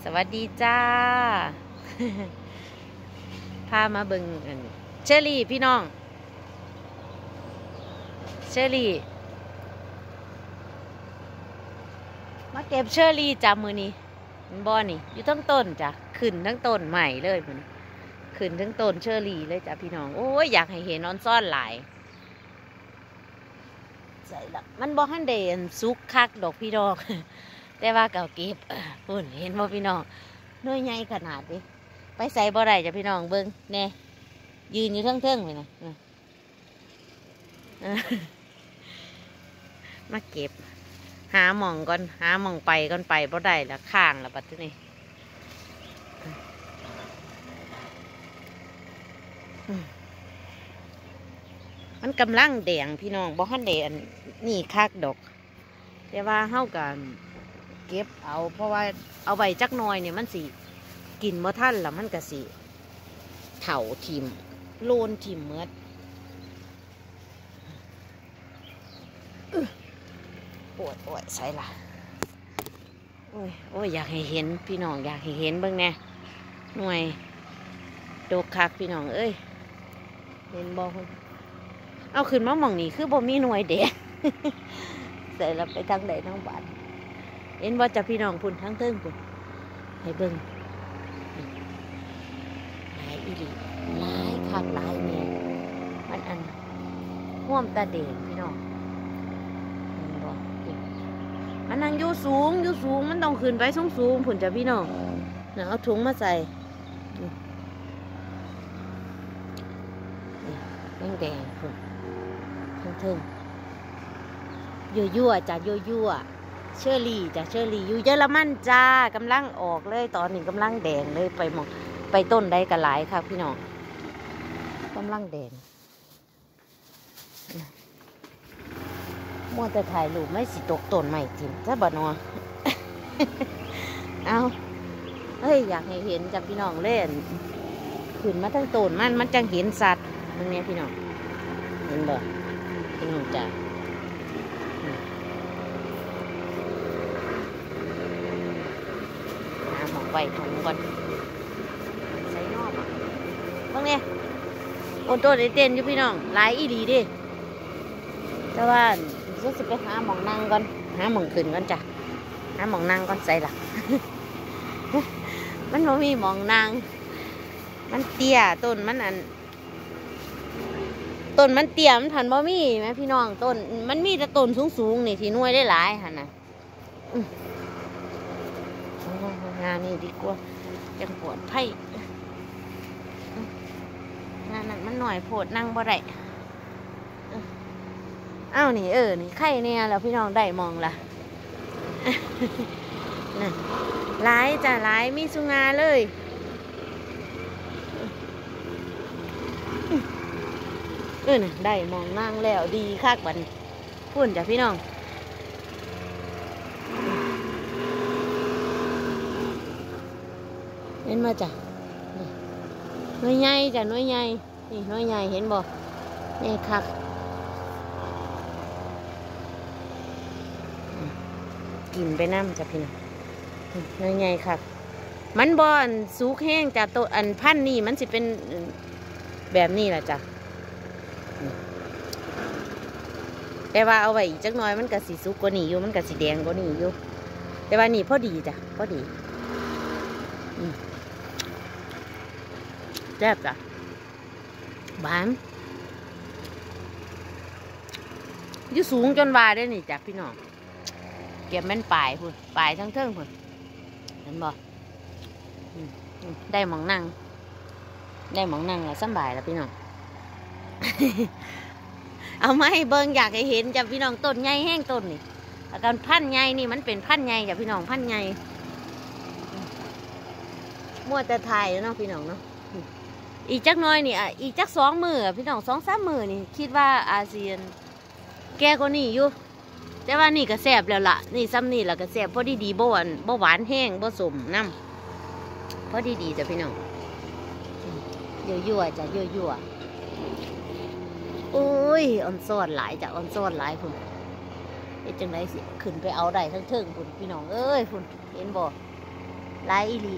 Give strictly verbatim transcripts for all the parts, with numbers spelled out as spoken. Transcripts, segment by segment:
สวัสดีจ้า พามาเบิ่งเชอรี่พี่น้องเชอรี่มาเก็บเชอรี่จ้ามือนี้บอนี่อยู่ทั้งต้นจ้ะขึ้นทั้งต้นใหม่เลยมือนี้ขึ้นทั้งต้นเชอรี่เลยจ้ะพี่น้องโอ้ยอยากให้เห็นนอนซ่อนหลายใส่ละมันบอฮันเดนซุกคักดอกพี่น้อง แต่ว่าเก่าเก็บปุ่นเห็นบ่พี่น้องน้อยใหญ่ขนาดนี้ไปใส่บ่ได้จ้ะพี่น้องเบิ่งแน่ยืนอยู่เทิงๆเลยนะมาเก็บหาหม่องก่อนหาหม่องไปก่อนไปบ่ได้ละข้างละบัดนี้มันกำลังแดงพี่น้องบ่ฮั่นแดงนี่คักดอกแต่ว่าเฮากันเก็บเอาเพราะว่าเอาใบจักหน่อยเนี่ยมันสิกินบ่ทันแล้วมันก็สิเถาทิ่มโลนทิ่มเมือดปวดปวดใส่ละโอ้ยโอ้ยอยากให้เห็นพี่น้องอยากให้เห็นเบิ่งแน่หน่วยโดกคักพี่น้องเอ้ยเห็นบ่เอาขึ้นมาหม่องนี้คือบ่มีหน่วยเด็กใส่ละไปทางใดทางบ้านเห็นว่าจะพี่น้องพุ่นทั้งเทิงพุ่นให้เบิ่งหลายอีหลีหลายคักหลายนี่มันอันห่วมตาเด่งพี่น้องเห็นบ่มันนั่งอยู่สูงอยู่สูงมันต้องขึ้นไปสูงสูงพุ่นจ้ะพี่น้องเนี่ยเอาถุงมาใส่นี่แดงๆพุ่นทั้งเทิงยั่วๆจ้ะยั่วๆเชอรี่จ้ะเชอรี่อยู่เยอรมันจ้ากำลังออกเลยตอนนี้กำลังแดงเลยไปมองไปต้นใดกันหลายครับพี่น้องกำลังแดงมัวแต่ถ่ายรูปไม่สิตกต้นใหม่จริงจ้าบ่นอ เอาเฮ้ยอยากให้เห็นจ้ะพี่น้องเล่นขึ้นมาทั้งต้นมันมันจังเห็นสัตว์ตรงนี้พี่น้องเห็นบ่พี่น้องจ้ะไปถุงก่อนใส่นอกบางเนี่ยโอนตัวได้เต้นอยู่พี่น้องหลายอีหลีดิแต่ว่าจะสิไปหาหมองนั่งก่อนหาหมองขึ้นก่อนจ้ะหาหมองนั่งก่อนใส่ละ มันไม่มีหมองนั่งมันเตี้ยต้นมันอันต้นมันเตี้ยมันผันบ่มีไหมพี่น้องต้นมันมีแต่ต้นสูงๆนี่ที่น่วยได้หลายหันน่ะงานนี่ดีกว่าจังปวดไผ่งานนั้นมันหน่อยโผดนั่งบ่ได้อ้าวนี่เออนี่ไข่เนี่ยแล้วพี่น้องได้มองละน่ะหลายจ้ะหลายมีสุงาเลยเออน่ะได้มองนั่งแล้วดีคักบัดพุ่นจ้ะพี่น้องเห็นมาจ้ะน้อยใหญ่จ้ะน้อยใหญ่นี่น้อยใหญ่เห็นบ่นี่คักกินไปน้ำจ้ะพี่น้องน้อยใหญ่คักมันบ่อนสูกแห้งจ้ะตัวอันพันนี่มันสิเป็นแบบนี้แหละจ้ะแต่ว่าเอาไว้อีกจักหน่อยมันก็สีสุกกว่านี้อยู่มันก็สีแดงกว่านี้อยู่แต่ว่านี่พอดีจ้ะพอดีแซ่บจ้ะบานอยู่สูงจนว่าได้นี่จ้ะพี่น้องเก็บแม่นปลายพุ่นปลายทั้งเทิงพุ่นเห็นบ่ได้หมองนั่งได้หมองนั่งแล้วสบายแล้วพี่น้อง เอาไม้เบิ้งอยากให้เห็นจ้ะพี่น้องต้นใหญ่แห้งต้นนี่อาการพันใหญ่นี่มันเป็นพันใหญ่จ้ะพี่น้องพันใหญ่มั่วแต่ไทยเนาะพี่น้องเนาะอีกจักน้อยนี่อ่ะอีกจักสองมือพี่น้องสองสามมือนี่คิดว่าอาเซียนแก่กว่านี่อยู่แต่ว่านี่ก็แซ่บแล้วล่ะนี่ซ้ำนี่แหละก็แซ่บพอดีดีบ่หวานบ่หวานแห้งบ่สมน้ำพอดีดีจ้ะพี่น้องยั่วๆจ้ะยั่วๆโอ้ยอ่อนซ้อนหลายจ้ะอ่อนซ้อนหลายพุ่นเป็นจังไรสิขึ้นไปเอาได้ทั้งเทิงพุ่นพี่น้องเอ้ยพุ่นเห็นบ่หลายอีหลี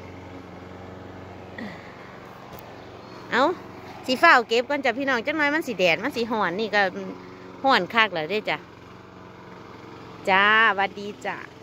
เอาสีฟ้าเก็บก่อนจ้ะพี่น้องจังน้อยมันสีแดดมันสีห่อนนี่ก็ห่อนคักเลยเด้จ้ะจ้าหวัดดีจ้ะ